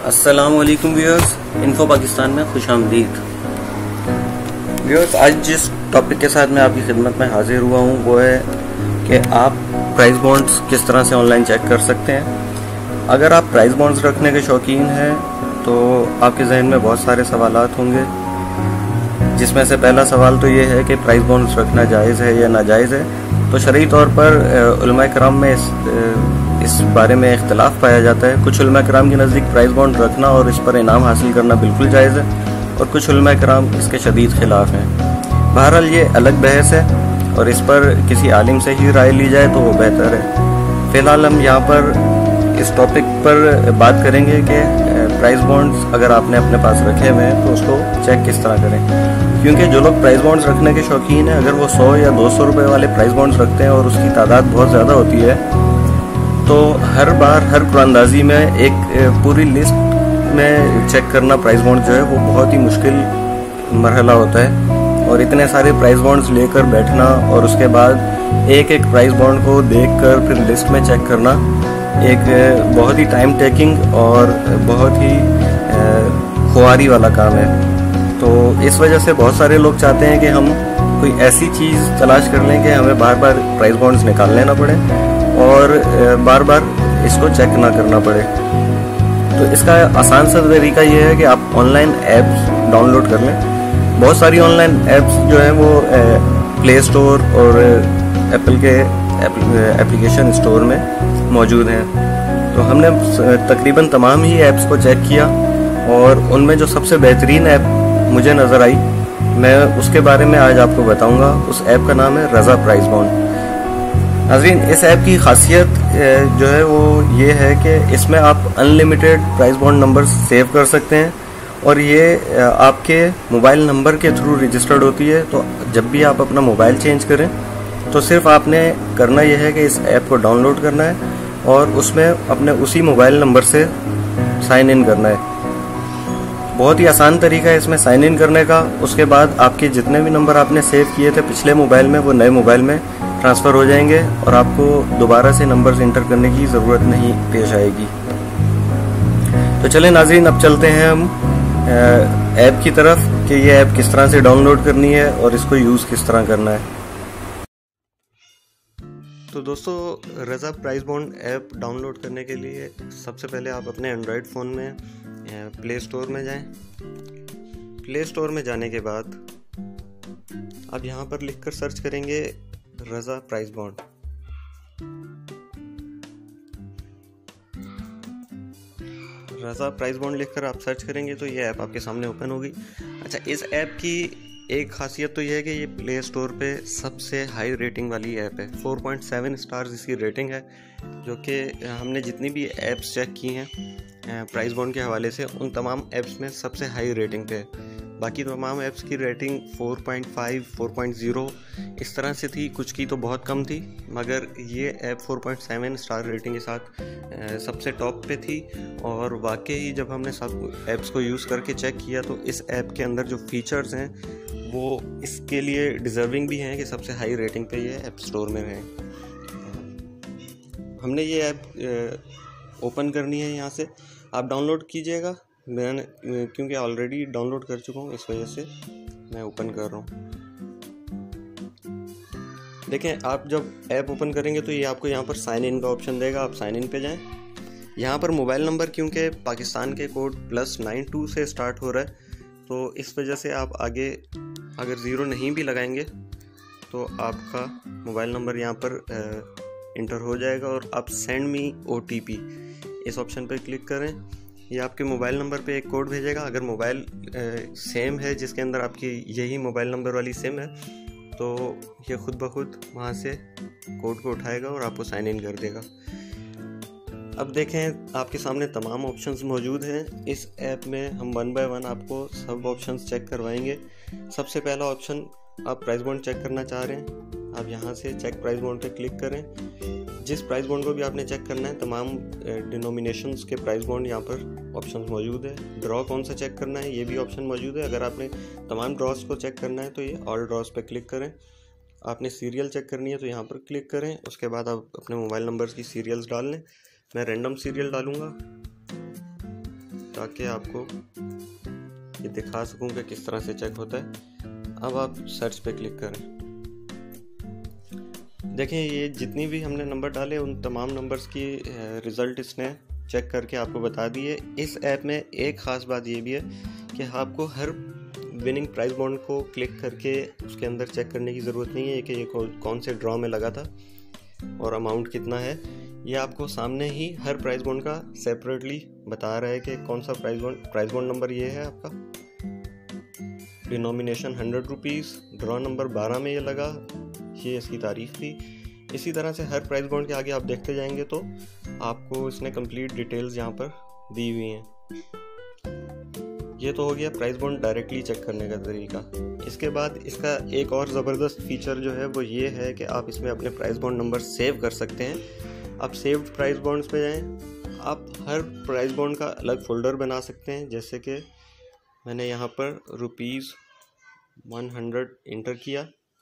अस्सलामुअलैकुम viewers, info Pakistan में खुशामदीद। Viewers, आज जिस टॉपिक के साथ मैं आपकी खिदमत में हाजिर हुआ हूँ वो है कि आप प्राइस बॉन्ड्स किस तरह से ऑनलाइन चेक कर सकते हैं। अगर आप प्राइस बॉन्ड्स रखने के शौकीन हैं तो आपके जहन में बहुत सारे सवालात होंगे, जिसमें से पहला सवाल तो ये है कि प्राइस बॉन्ड्स रखना जायज़ है या नाजायज़ है। तो शरई तौर पर उलमाए कराम में इस बारे में इख्तलाफ पाया जाता है। कुछ उलमाए कराम के नज़दीक प्राइस बॉन्ड रखना और इस पर इनाम हासिल करना बिल्कुल जायज़ है और कुछ उलमाए कराम इसके शदीद खिलाफ हैं। बहरहाल ये अलग बहस है और इस पर किसी आलिम से ही राय ली जाए तो वो बेहतर है। फ़िलहाल हम यहाँ पर इस टॉपिक पर बात करेंगे कि प्राइस बॉन्ड्स अगर आपने अपने पास रखे हुए हैं तो उसको चेक किस तरह करें, क्योंकि जो लोग प्राइस बॉन्ड्स रखने के शौकीन हैं, अगर वो 100 या 200 रुपये वाले प्राइस बॉन्ड्स रखते हैं और उसकी तादाद बहुत ज़्यादा होती है तो हर बार हर कुरानंदाजी में एक पूरी लिस्ट में चेक करना प्राइस बॉन्ड जो है वो बहुत ही मुश्किल मरहला होता है। और इतने सारे प्राइस बॉन्ड्स लेकर बैठना और उसके बाद एक एक प्राइस बॉन्ड को देखकर फिर लिस्ट में चेक करना एक बहुत ही टाइम टेकिंग और बहुत ही खुआरी वाला काम है। तो इस वजह से बहुत सारे लोग चाहते हैं कि हम कोई ऐसी चीज़ तलाश कर लें कि हमें बार बार प्राइस बॉन्ड्स निकालने ना पड़े और बार बार इसको चेक ना करना पड़े। तो इसका आसान सा तरीका ये है कि आप ऑनलाइन ऐप्स डाउनलोड कर लें। बहुत सारी ऑनलाइन ऐप्स जो है वो प्ले स्टोर और एप्पल के एप्लीकेशन स्टोर में मौजूद हैं। तो हमने तकरीबन तमाम ही ऐप्स को चेक किया और उनमें जो सबसे बेहतरीन ऐप मुझे नज़र आई मैं उसके बारे में आज आपको बताऊंगा। उस ऐप का नाम है रज़ा प्राइस बॉन्ड। नाज़रीन, इस ऐप की खासियत जो है वो ये है कि इसमें आप unlimited prize bond number save कर सकते हैं और ये आपके मोबाइल नंबर के थ्रू रजिस्टर्ड होती है। तो जब भी आप अपना मोबाइल चेंज करें तो सिर्फ आपने करना यह है कि इस ऐप को डाउनलोड करना है और उसमें अपने उसी मोबाइल नंबर से साइन इन करना है। बहुत ही आसान तरीका है इसमें साइन इन करने का। उसके बाद आपके जितने भी नंबर आपने सेव किए थे पिछले मोबाइल में वो नए मोबाइल में ट्रांसफ़र हो जाएंगे और आपको दोबारा से नंबर्स इंटर करने की ज़रूरत नहीं पेश आएगी। तो चलें नाज़रीन, अब चलते हैं हम ऐप की तरफ कि ये ऐप किस तरह से डाउनलोड करनी है और इसको यूज़ किस तरह करना है। तो दोस्तों, Raza prize bond app download करने के लिए सबसे पहले आप अपने एंड्रॉयड फ़ोन में प्ले स्टोर में जाएं। प्ले स्टोर में जाने के बाद आप यहाँ पर लिखकर सर्च करेंगे Raza prize bond. Raza prize bond लिखकर आप सर्च करेंगे तो ये ऐप आपके सामने ओपन होगी। अच्छा, इस ऐप की एक खासियत तो ये है कि ये प्ले स्टोर पे सबसे हाई रेटिंग वाली ऐप है। 4.7 स्टार्स इसकी रेटिंग है, जो कि हमने जितनी भी ऐप्स चेक की हैं प्राइस बॉन्ड के हवाले से उन तमाम ऐप्स में सबसे हाई रेटिंग पे है। बाकी तमाम ऐप्स की रेटिंग 4.5, 4.0 इस तरह से थी, कुछ की तो बहुत कम थी, मगर ये ऐप 4.7 स्टार रेटिंग के साथ सबसे टॉप पे थी। और वाकई जब हमने सब ऐप्स को यूज़ करके चेक किया तो इस ऐप के अंदर जो फीचर्स हैं वो इसके लिए डिज़र्विंग भी हैं कि सबसे हाई रेटिंग पे ये ऐप स्टोर में रहें। हमने ये ऐप ओपन करनी है, यहाँ से आप डाउनलोड कीजिएगा। मैंने क्योंकि ऑलरेडी डाउनलोड कर चुका हूँ इस वजह से मैं ओपन कर रहा हूँ। देखें, आप जब ऐप ओपन करेंगे तो ये आपको यहाँ पर साइन इन का ऑप्शन देगा। आप साइन इन पे जाएं। यहाँ पर मोबाइल नंबर क्योंकि पाकिस्तान के कोड +92 से स्टार्ट हो रहा है तो इस वजह से आप आगे अगर 0 नहीं भी लगाएंगे तो आपका मोबाइल नंबर यहाँ पर इंटर हो जाएगा और आप सेंड मी OTP इस ऑप्शन पर क्लिक करें। ये आपके मोबाइल नंबर पे एक कोड भेजेगा। अगर मोबाइल सेम है जिसके अंदर आपकी यही मोबाइल नंबर वाली सिम है तो ये खुद ब खुद वहाँ से कोड को उठाएगा और आपको साइन इन कर देगा। अब देखें, आपके सामने तमाम ऑप्शंस मौजूद हैं। इस ऐप में हम 1 बाय 1 आपको सब ऑप्शंस चेक करवाएंगे। सबसे पहला ऑप्शन, आप प्राइस बॉन्ड चेक करना चाह रहे हैं, आप यहाँ से चेक प्राइस बॉन्ड पे क्लिक करें। जिस प्राइस बॉन्ड को भी आपने चेक करना है तमाम डिनोमिनेशंस के प्राइस बॉन्ड यहाँ पर ऑप्शंस मौजूद है। ड्रॉ कौन सा चेक करना है ये भी ऑप्शन मौजूद है। अगर आपने तमाम ड्रॉस को चेक करना है तो ये ऑल ड्रॉस पे क्लिक करें। आपने सीरियल चेक करनी है तो यहाँ पर क्लिक करें। उसके बाद आप अपने मोबाइल नंबर्स की सीरियल्स डाल लें। मैं रैंडम सीरियल डालूँगा ताकि आपको ये दिखा सकूं कि किस तरह से चेक होता है। अब आप सर्च पे क्लिक करें। देखें ये जितनी भी हमने नंबर डाले उन तमाम नंबर्स की रिज़ल्ट इसने चेक करके आपको बता दिए। इस ऐप में एक ख़ास बात ये भी है कि आपको हर विनिंग प्राइस बॉन्ड को क्लिक करके उसके अंदर चेक करने की ज़रूरत नहीं है कि ये कौन से ड्रॉ में लगा था और अमाउंट कितना है। ये आपको सामने ही हर प्राइस बॉन्ड का सेपरेटली बता रहा है कि कौन सा प्राइस बॉन्ड नंबर ये है आपका। डिनोमिनेशन 100 रुपीज़, ड्रॉ नंबर 12 में ये लगा, ये इसकी तारीख थी। इसी तरह से हर प्राइस बॉन्ड के आगे आप देखते जाएंगे तो आपको इसने कंप्लीट डिटेल्स यहाँ पर दी हुई हैं। ये तो हो गया प्राइस बॉन्ड डायरेक्टली चेक करने का तरीका। इसके बाद इसका एक और ज़बरदस्त फीचर जो है वो ये है कि आप इसमें अपने प्राइस बॉन्ड नंबर सेव कर सकते हैं। आप सेव्ड प्राइस बॉन्ड्स पे जाएं, आप हर प्राइस बॉन्ड का अलग फ़ोल्डर बना सकते हैं। जैसे कि मैंने यहाँ पर ₹100 इंटर किया।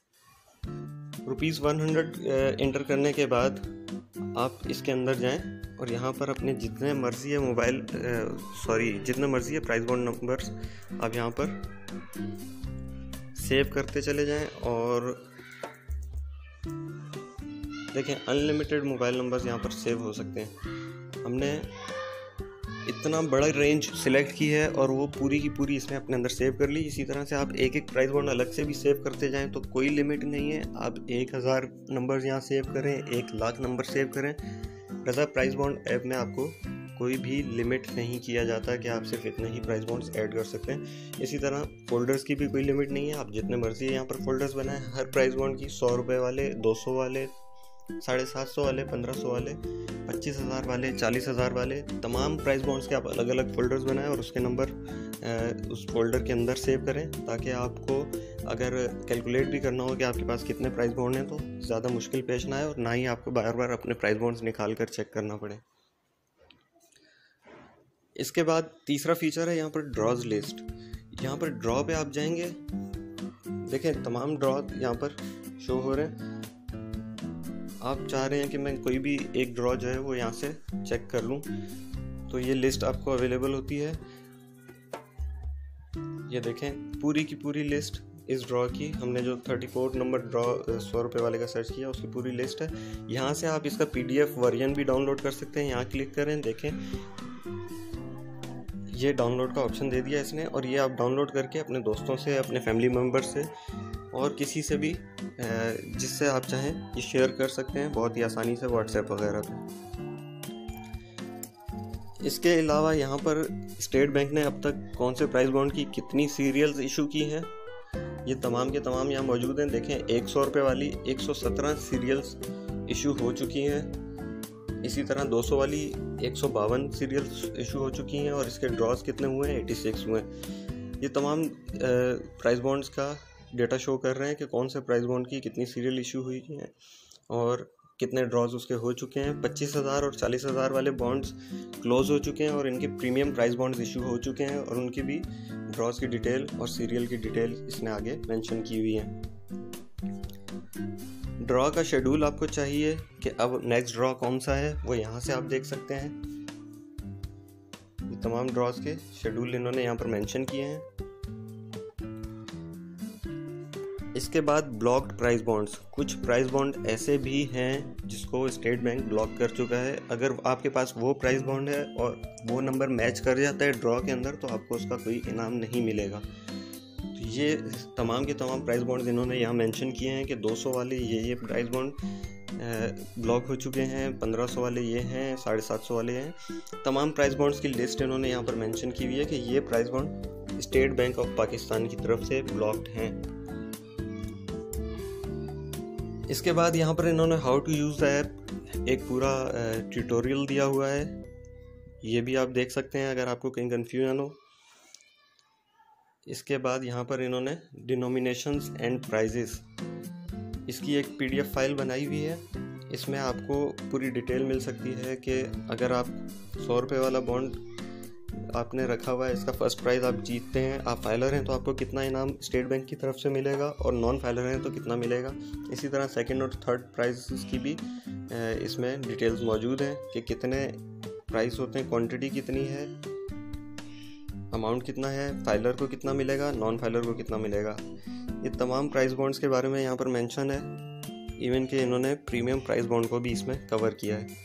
₹100 इंटर करने के बाद आप इसके अंदर जाएं और यहाँ पर अपने जितने मर्ज़ी है प्राइस बॉन्ड नंबर्स आप यहाँ पर सेव करते चले जाएं। और देखें अनलिमिटेड मोबाइल नंबर्स यहाँ पर सेव हो सकते हैं। हमने इतना बड़ा रेंज सिलेक्ट की है और वो पूरी की पूरी इसने अपने अंदर सेव कर ली। इसी तरह से आप एक एक प्राइस बॉन्ड अलग से भी सेव करते जाएं तो कोई लिमिट नहीं है। आप 1000 नंबर्स यहाँ सेव करें, 1,00,000 नंबर सेव करें। रज़ा प्राइस बॉन्ड ऐप में आपको कोई भी लिमिट नहीं किया जाता कि आप सिर्फ इतने ही प्राइस बॉन्ड्स ऐड कर सकते हैं। इसी तरह फ़ोल्डर्स की भी कोई लिमिट नहीं है, आप जितने मर्जी यहाँ पर फ़ोल्डर्स बनाएं। हर प्राइस बॉन्ड की 100 रुपये वाले, 200 वाले, 750 वाले, 1500 वाले, 25,000 वाले, 40,000 वाले, तमाम प्राइस बॉन्ड्स के आप अलग अलग फ़ोल्डर्स बनाएं और उसके नंबर उस फोल्डर के अंदर सेव करें ताकि आपको अगर कैलकुलेट भी करना हो कि आपके पास कितने प्राइस बॉन्ड हैं तो ज़्यादा मुश्किल पेश ना आए और ना ही आपको बार बार अपने प्राइस बॉन्ड्स निकाल कर चेक करना पड़े। इसके बाद तीसरा फीचर है यहाँ पर ड्रॉज लिस्ट। यहाँ पर ड्रॉ पे आप जाएंगे, देखें तमाम ड्रॉ यहाँ पर शो हो रहे हैं। आप चाह रहे हैं कि मैं कोई भी एक ड्रॉ जो है वो यहाँ से चेक कर लूँ तो ये लिस्ट आपको अवेलेबल होती है। ये देखें पूरी की पूरी लिस्ट इस ड्रॉ की, हमने जो 34 नंबर ड्रॉ 100 रुपये वाले का सर्च किया उसकी पूरी लिस्ट है। यहाँ से आप इसका PDF वर्जन भी डाउनलोड कर सकते हैं। यहाँ क्लिक करें, देखें ये डाउनलोड का ऑप्शन दे दिया इसने और ये आप डाउनलोड करके अपने दोस्तों से, अपने फैमिली मेम्बर से और किसी से भी जिससे आप चाहें ये शेयर कर सकते हैं बहुत ही आसानी से व्हाट्सएप वगैरह पे। इसके अलावा यहाँ पर स्टेट बैंक ने अब तक कौन से प्राइस बॉन्ड की कितनी सीरियल्स इशू की हैं ये तमाम के तमाम यहाँ मौजूद हैं। देखें 100 रुपये वाली 117 सीरियल्स इशू हो चुकी हैं। इसी तरह 200 वाली 152 सीरियल्स इशू हो चुकी हैं और इसके ड्रॉज कितने हुए हैं 86 हुए हैं। ये तमाम प्राइस बॉन्ड्स का डेटा शो कर रहे हैं कि कौन से प्राइस बॉन्ड की कितनी सीरियल इशू हुई हैं और कितने ड्रॉज उसके हो चुके हैं। 25,000 और 40,000 वाले बॉन्ड्स क्लोज हो चुके हैं और इनके प्रीमियम प्राइस बॉन्ड्स इशू हो चुके हैं और उनकी भी ड्रॉज की डिटेल और सीरियल की डिटेल इसने आगे मेंशन की हुई है। ड्रॉ का शेड्यूल आपको चाहिए कि अब नेक्स्ट ड्रॉ कौन सा है वो यहाँ से आप देख सकते हैं। ये तमाम ड्रॉज के शेड्यूल इन्होंने यहाँ पर मेंशन किए हैं। इसके बाद ब्लॉक्ड प्राइस बॉन्ड्स, कुछ प्राइस बॉन्ड ऐसे भी हैं जिसको स्टेट बैंक ब्लॉक कर चुका है। अगर आपके पास वो प्राइस बॉन्ड है और वो नंबर मैच कर जाता है ड्रॉ के अंदर तो आपको उसका कोई इनाम नहीं मिलेगा। तो ये तमाम के तमाम प्राइस बॉन्ड्स इन्होंने यहाँ मेंशन किए हैं कि 200 वाले ये प्राइस बॉन्ड ब्लॉक हो चुके हैं, 1500 वाले ये हैं, 750 वाले हैं। तमाम प्राइस बॉन्ड्स की लिस्ट इन्होंने यहाँ पर मेंशन की हुई है कि ये prize bond State Bank of Pakistan की तरफ से ब्लॉक्ड हैं। इसके बाद यहाँ पर इन्होंने how to use the app एक पूरा ट्यूटोरियल दिया हुआ है, ये भी आप देख सकते हैं अगर आपको कहीं कन्फ्यूजन हो। इसके बाद यहाँ पर इन्होंने डिनोमिनेशंस एंड प्राइजेस, इसकी एक PDF फाइल बनाई हुई है। इसमें आपको पूरी डिटेल मिल सकती है कि अगर आप 100 रुपये वाला बॉन्ड आपने रखा हुआ है, इसका फर्स्ट प्राइज़ आप जीतते हैं, आप फाइलर हैं तो आपको कितना इनाम स्टेट बैंक की तरफ से मिलेगा और नॉन फाइलर हैं तो कितना मिलेगा। इसी तरह सेकंड और थर्ड प्राइज़ की भी इसमें डिटेल्स मौजूद हैं कि कितने प्राइस होते हैं, क्वांटिटी कितनी है, अमाउंट कितना है, फाइलर को कितना मिलेगा, नॉन फाइलर को कितना मिलेगा, ये तमाम प्राइस बॉन्ड्स के बारे में यहाँ पर मेंशन है। इवन कि इन्होंने प्रीमियम प्राइस बॉन्ड को भी इसमें कवर किया है।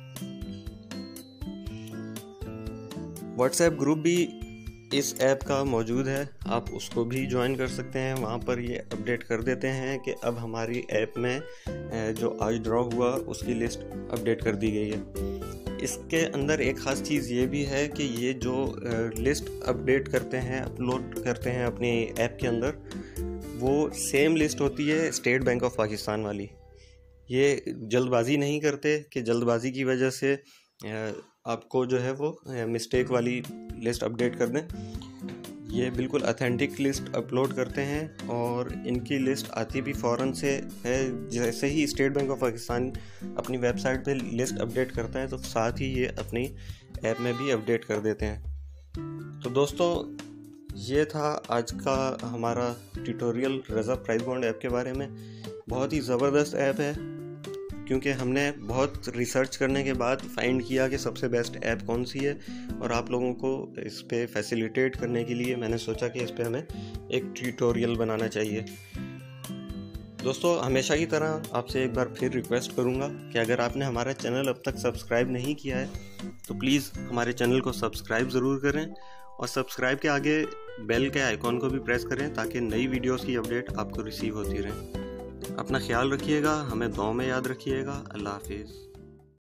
व्हाट्सएप ग्रुप भी इस ऐप का मौजूद है, आप उसको भी ज्वाइन कर सकते हैं। वहाँ पर ये अपडेट कर देते हैं कि अब हमारी ऐप में जो आज ड्रॉ हुआ उसकी लिस्ट अपडेट कर दी गई है। इसके अंदर एक ख़ास चीज़ ये भी है कि ये जो लिस्ट अपडेट करते हैं, अपलोड करते हैं अपनी ऐप के अंदर, वो सेम लिस्ट होती है स्टेट बैंक ऑफ पाकिस्तान वाली। ये जल्दबाजी नहीं करते कि जल्दबाजी की वजह से आपको जो है वो मिस्टेक वाली लिस्ट अपडेट कर दें। ये बिल्कुल ऑथेंटिक लिस्ट अपलोड करते हैं और इनकी लिस्ट आती भी फ़ौरन से है। जैसे ही स्टेट बैंक ऑफ पाकिस्तान अपनी वेबसाइट पे लिस्ट अपडेट करता है तो साथ ही ये अपनी ऐप में भी अपडेट कर देते हैं। तो दोस्तों, ये था आज का हमारा tutorial Raza prize bond app के बारे में। बहुत ही ज़बरदस्त ऐप है, क्योंकि हमने बहुत रिसर्च करने के बाद फाइंड किया कि सबसे बेस्ट ऐप कौन सी है, और आप लोगों को इस पे फैसिलिटेट करने के लिए मैंने सोचा कि इस पे हमें एक ट्यूटोरियल बनाना चाहिए। दोस्तों, हमेशा की तरह आपसे एक बार फिर रिक्वेस्ट करूंगा कि अगर आपने हमारा चैनल अब तक सब्सक्राइब नहीं किया है तो प्लीज़ हमारे चैनल को सब्सक्राइब ज़रूर करें, और सब्सक्राइब के आगे बेल के आइकॉन को भी प्रेस करें ताकि नई वीडियोज़ की अपडेट आपको रिसीव होती रहे। अपना ख्याल रखिएगा, हमें दुआ में याद रखिएगा। अल्लाह हाफिज़।